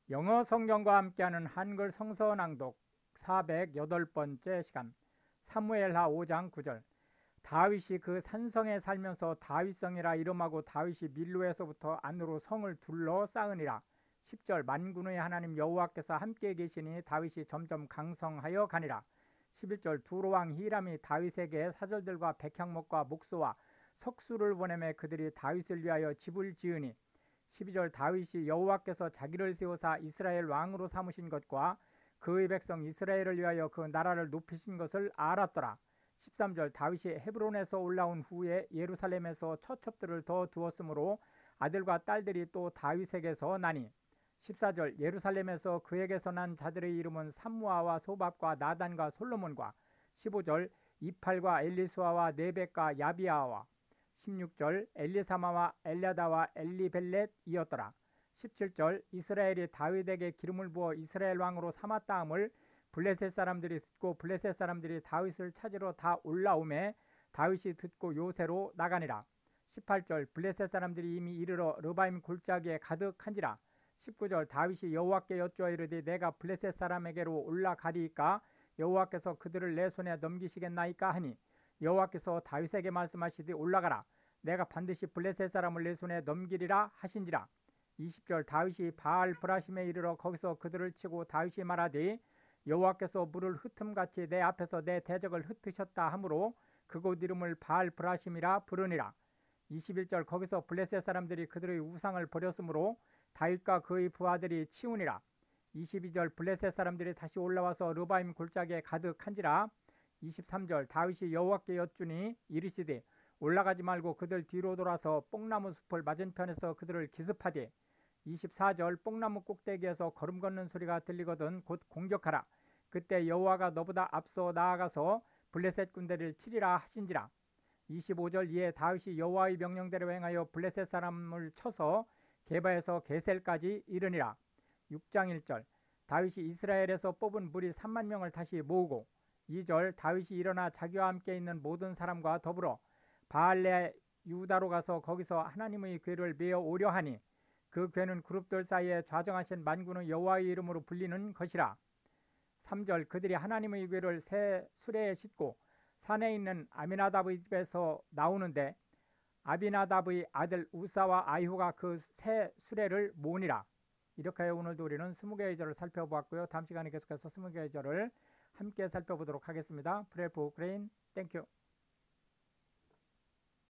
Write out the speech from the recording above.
영어 성경과 함께하는 한글 성서 낭독 408번째 시간. 사무엘하 5장 9절. 다윗이 그 산성에 살면서 다윗성이라 이름하고 다윗이 밀로에서부터 안으로 성을 둘러 쌓으니라. 10절. 만군의 하나님 여호와께서 함께 계시니 다윗이 점점 강성하여 가니라. 11절. 두로왕 히람이 다윗에게 사절들과 백향목과 목소와 석수를 보내매 그들이 다윗을 위하여 집을 지으니. 12절. 다윗이 여호와께서 자기를 세우사 이스라엘 왕으로 삼으신 것과 그의 백성 이스라엘을 위하여 그 나라를 높이신 것을 알았더라. 13절. 다윗이 헤브론에서 올라온 후에 예루살렘에서 처첩들을 더 두었으므로 아들과 딸들이 또 다윗에게서 나니. 14절. 예루살렘에서 그에게서 난 자들의 이름은 삼무아와 소밥과 나단과 솔로몬과. 15절. 이팔과 엘리수아와 네벡과 야비아와. 16절. 엘리사마와 엘랴다와 엘리벨렛이었더라. 17절. 이스라엘이 다윗에게 기름을 부어 이스라엘 왕으로 삼았다함을 블레셋 사람들이 듣고 블레셋 사람들이 다윗을 찾으러 다 올라오매 다윗이 듣고 요새로 나가니라. 18절. 블레셋 사람들이 이미 이르러 르바임 골짜기에 가득한지라. 19절. 다윗이 여호와께 여쭈어 이르되 내가 블레셋 사람에게로 올라가리이까 여호와께서 그들을 내 손에 넘기시겠나이까 하니 여호와께서 다윗에게 말씀하시되 올라가라 내가 반드시 블레셋 사람을 내 손에 넘기리라 하신지라. 20절. 다윗이 바알 브라심에 이르러 거기서 그들을 치고 다윗이 말하되 여호와께서 물을 흩음같이 내 앞에서 내 대적을 흩으셨다 하므로 그곳 이름을 바알 브라심이라 부르니라. 21절. 거기서 블레셋 사람들이 그들의 우상을 버렸으므로 다윗과 그의 부하들이 치우니라. 22절. 블레셋 사람들이 다시 올라와서 르바임 골짜기에 가득한지라. 23절. 다윗이 여호와께 여쭈니 이르시되 올라가지 말고 그들 뒤로 돌아서 뽕나무 숲을 맞은편에서 그들을 기습하되. 24절. 뽕나무 꼭대기에서 걸음 걷는 소리가 들리거든 곧 공격하라. 그때 여호와가 너보다 앞서 나아가서 블레셋 군대를 치리라 하신지라. 25절. 이에 다윗이 여호와의 명령대로 행하여 블레셋 사람을 쳐서 게바에서 게셀까지 이르니라. 6장 1절. 다윗이 이스라엘에서 뽑은 무리 3만 명을 다시 모으고. 2절. 다윗이 일어나 자기와 함께 있는 모든 사람과 더불어 바알레 유다로 가서 거기서 하나님의 궤를 메어 오려 하니 그 궤는 그룹들 사이에 좌정하신 만군의 여호와의 이름으로 불리는 것이라. 3절. 그들이 하나님의 궤를 새 수레에 싣고 산에 있는 아미나답의 집에서 나오는데 아비나답의 아들 우사와 아이후가 그 새 수레를 모으니라. 이렇게 하여 오늘도 우리는 20개의 절을 살펴보았고요. 다음 시간에 계속해서 20개의 절을 함께 살펴보도록 하겠습니다. Pray for Ukraine. Thank you.